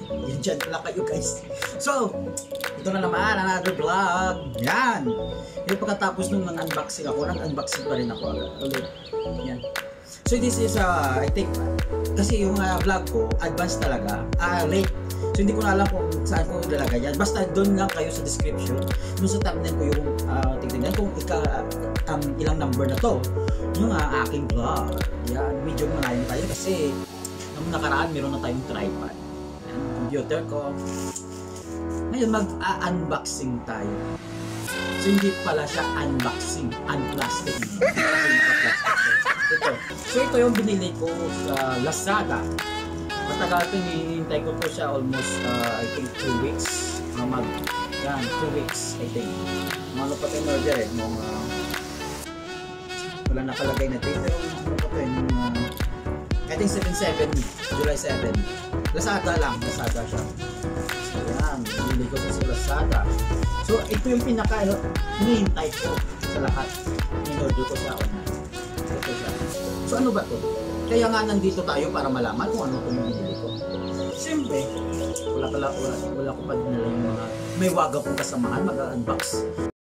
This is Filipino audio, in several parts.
Yan dyan pala kayo guys. So, ito na naman, another vlog. Yan. Yung pagkatapos nung nang-unboxing ako, nang-unboxing pa rin ako ulit. Yan. So this is, I think, kasi yung vlog ko, advanced talaga, late. So hindi ko na alam kung saan ko ilalagay yan. Basta doon lang kayo sa description. Doon sa thumbnail ko yung tignan kung ilang number na to. Yung aking vlog. Yan, medyo malayo tayo kasi nung nakaraan meron na tayong tripod. Yan, computer ko. Ngayon mag-unboxing tayo. So hindi pala siya unboxing, unplastic. Ito. So ito yung binili ko sa Lazada. Matagal ito, hinihintay ko po siya almost I think 2 weeks. Yan, 2 weeks I think. Ano pa ito yung order eh. Wala nakalagay na dito. Ano pa ito I think 7/7, July 7. Lazada lang, Lazada siya. So yan, binili ko sa Lazada. So ito yung pinaka hinihintay ko sa lahat. In-order ko siya online. Ito siya. So ano ba ito? Kaya nga nandito tayo para malaman kung ano itong binili ko. Siyempre, wala ko pa dinala yung mga may waga kong kasamahan mag-unbox.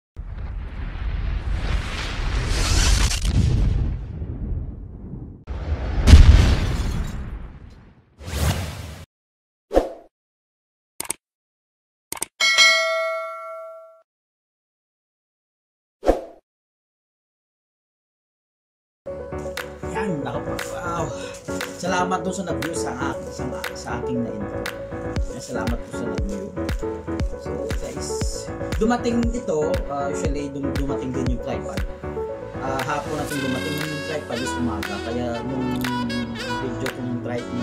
Yan, wow. Salamat doon sa nag-view sa aking na intro. Salamat po sa nag-view. So guys, dumating ito, usually dumating din yung tripod. Hapon natin dumating yung tripod is umaga. Kaya nung video ko nung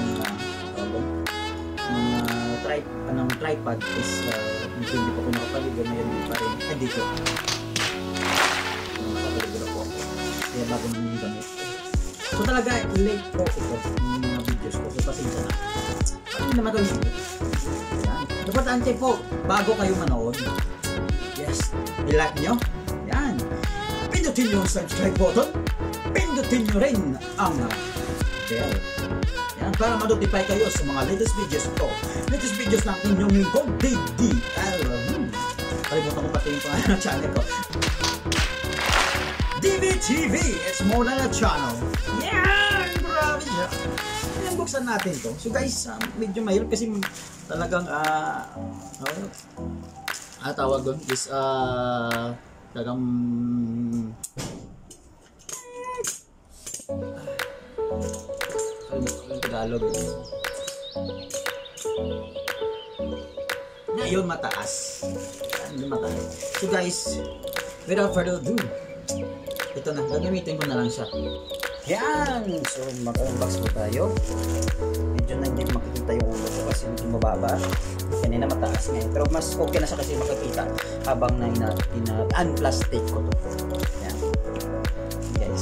tripod is hindi pa ko nakapaligo, ngayon din pa rin. Dito. Nakapaligo na po ako. Kaya bago nang yung gamit. So talaga late po ito yung mga videos ko. So pasensya na. Ano naman ito yung video? Yan. Importante po, bago kayo manood, yes, i-like nyo. Yan. Pindutin nyo yung subscribe button. Pindutin nyo rin ang bell. Yan. Para ma-notify kayo sa mga latest videos ko. Latest videos ng inyong lingkong DVL. Kalimutan ko pati yung pangalan ng channel ko. DevieTv, it's more than a channel. Yan! Grabe siya. Ayan, buksan natin to. So guys, medyo mahirap kasi talagang tawag doon is talagang yung Tagalog. Ngayon mataas. Yan, mataas. So guys, without further ado, ito na, gagamitin ko na lang siya. Yan! So, mag-unbox po tayo. Medyo na hindi makikita yung ulo ko kasi medyo mababa. Kanina mataas ngayon. Pero mas okay na siya kasi makikita habang na unplastic ko to. Yan. Guys.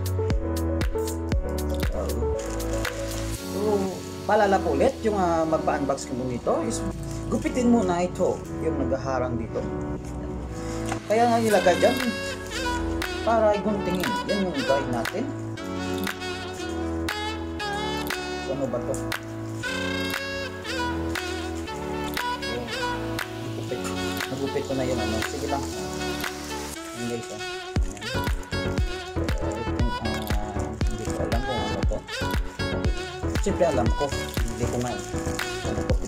So, paalala po ulit, yung magpa-unbox ko nito is gupitin muna ito, yung naghaharang dito. Yan. Kaya nga nilagay dyan, para iguntingin. Yan yung guide natin. So, ano ba to? Nagupit ko na yung ano. Sige lang. Yan guys. Hindi ko alam kung ano to. Siyempre alam ko. Hindi ko nga. Ano to?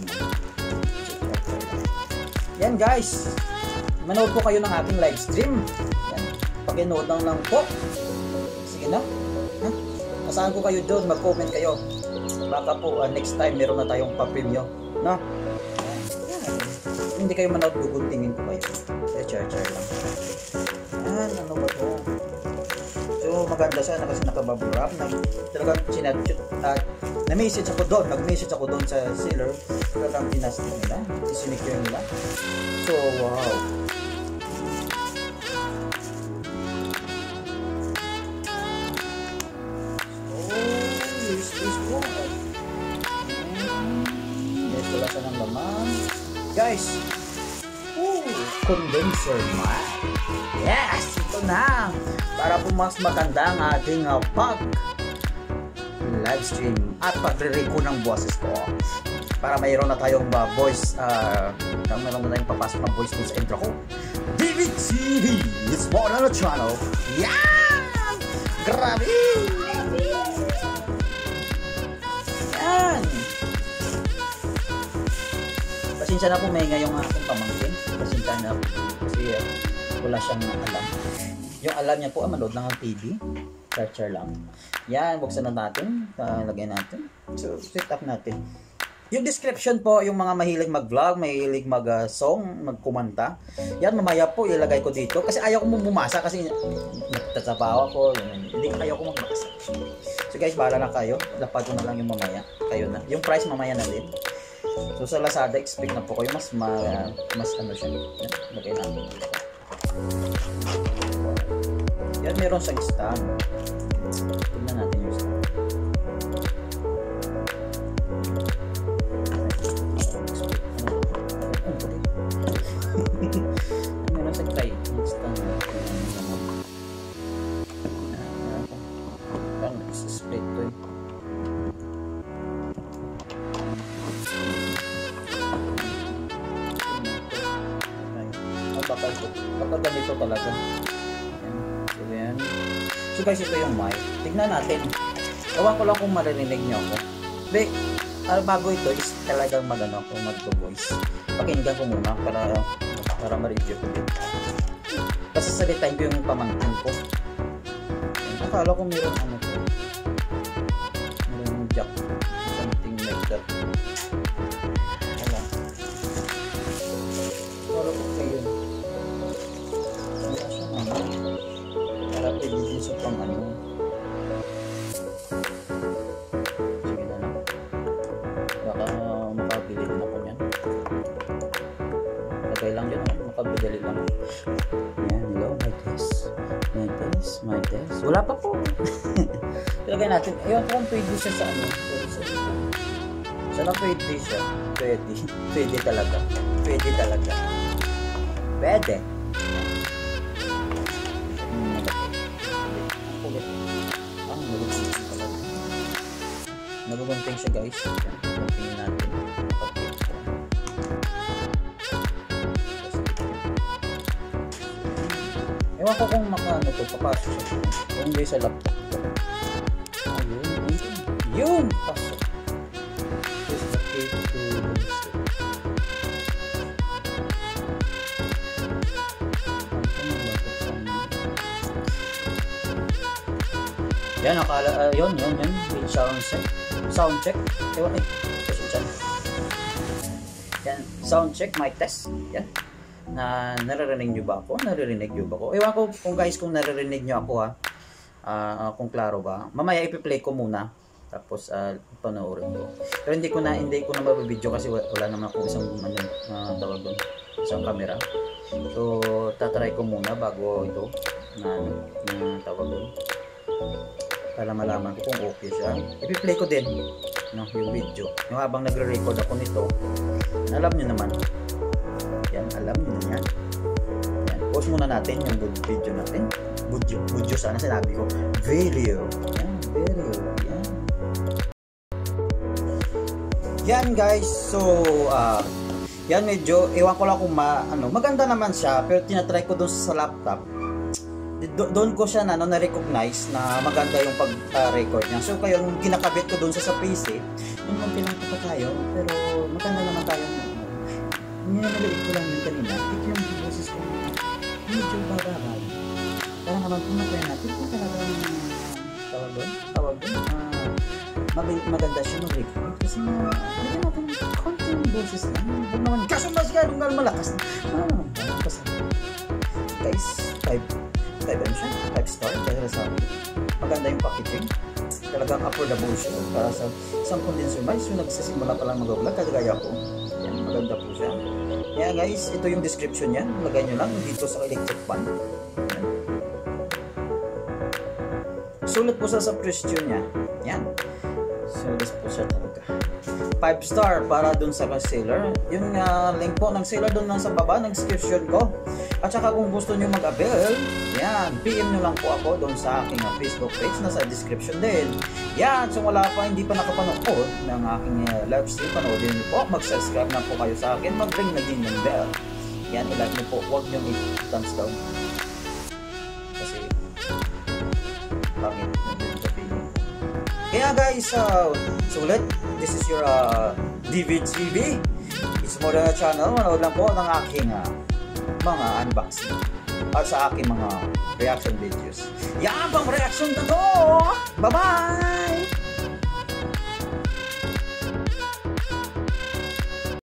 Yan guys. Manood po kayo ng aking live stream. Pag-inood lang po. Sige na. Asahan ko kayo doon. Mag-comment kayo. Baka po next time meron na tayong pa-preview. No? Hindi kayo manood, guguntingin ko kayo. Char lang. Ano ba to? So maganda siya kasi nakabubble wrap. Talagang na-message ako doon. Nag-message ako doon sa seller. Talagang tinastik nila. Isinicure nila. So wow. Wala siya ng laman. Guys, condenser mic. Yes, ito na. Para po mas maganda ang ating pag live stream at pagre-record ng boses ko. para mayroon na tayong voice, mayroon na tayong papasok ng voice dun sa intro ko. DevieTv, it's more than a channel. Yeah! Grabe! Yan! Pasensya na po, may ngayong aking pamangkin. Pasensya na po. Kasi wala siyang alam. Yung alam niya po, manood lang ang TV. Searcher lang. Yan, buksan na natin. Lagay natin. So, set up natin. Yung description po, yung mga mahilig mag-vlog, mahilig mag-song, magkumanta. Yan, mamaya po ilagay ko dito. Kasi ayaw ko bumasa kasi nagtatabawa ko. Hindi ayaw ko magbasa. So guys, bahala na kayo. Lapad ko na lang yung mamaya. Kayo na. Yung price mamaya na din. So sa Lazada, expect na po kayo. Mas ano siya. Yan, lagay natin. Yan, meron sa stand. Tingnan natin yung stand. Meron sa tray. Stand. Parang nag-split to eh. Kapag ganito talaga. So yan. So guys, ito yung mic. Tignan natin. Ewan ko lang kung maririnig nyo ako. Bago ito is talagang magano ako mag-voice. Pakinggan ko muna para ma-review ko din. Kasi salitain ko yung pamangkin ko. Akala ko mayroon ano ko. Mayroon jack. Something like that. Wala. Akala ko kayo. Wala siya ano. Para pwede din sa pang ano. Sige na lang. Baka makabili din ako niyan. Lagay lang yun. Makabili lang. Yan. Hello. My test. Wala pa po. Ilagay natin. Ayun kung pwede siya sa ano. Sana pwede siya. Pwede talaga. Pwede. Nagugunting siya guys. Guntingin natin. Ewan ko kung makaano to, papasok siya. Kung hindi sa laptop ko. Yun! Pasok. This is the key to yan, akala, yun. Sound check. Ewan eh. Yan, sound check, mic test. Yan. Naririnig nyo ba ako? Ewan ko kung guys kung naririnig nyo ako ha. Kung klaro ba. Mamaya ipi-play ko muna. Tapos panoorin ko. Pero hindi ko na mabibideo kasi wala naman ako isang camera. So tatry ko muna bago ito na tawag doon. Para malaman ko kung okay siya. Ipi-play ko din yung video. Yung habang nagre-record ako nito. Alam nyo naman. Yan, alam nyo na yan. Pause muna natin yung video natin. Video sana sinabi ko. Video. Yan. Yan guys. So, yan medyo, ewan ko lang kung maganda naman siya. Pero tinatry ko doon sa laptop. Doon ko siya na-recognize na maganda yung pag-record niya. So, kaya yung kinakabit ko doon sa PC, yung pinangko pa tayo. Pero maganda naman tayo. Nilalalit ko lang yun kanina. Ito yung boses ko. Medyo bababay. Para naman kung matry natin kung talagang tawag doon. Maganda siya mag-record. Kasi talaga natin konting boses lang. Huwag naman kaso masyadong malakas. Kasi guys, 5 siya. 5 star. Dahil sa maganda yung packaging. Talagang affordable siya. Para sa isang condenser mic. So nagsisimula pa lang mag-vlog. Kagaya ko. Yan, maganda po siya. Yan guys, ito yung description niya. Lagay nyo lang dito sa electric fan. Yan. Sulit po sa presyo niya. Yan. Sulit po siya talaga. 5 star para dun sa seller. Yung link po ng seller dun lang sa baba ng description ko. At saka kung gusto nyo mag-avail, yan, PM nyo lang po ako doon sa aking Facebook page, nasa description din. Yan, so wala pa, hindi pa nakapanood ng aking live stream, panoodin nyo po, mag-subscribe na po kayo sa akin, mag-ring na din ng bell. Yan, i-like nyo po, huwag nyo i-thumbs down. Kasi, pangit nyo din sa feeling. Kaya guys, sulit, this is your DevieTv. It's more than a channel, manood lang po ng aking mga unboxing at sa aking mga reaction videos. Yan pang reaction na to! Bye-bye!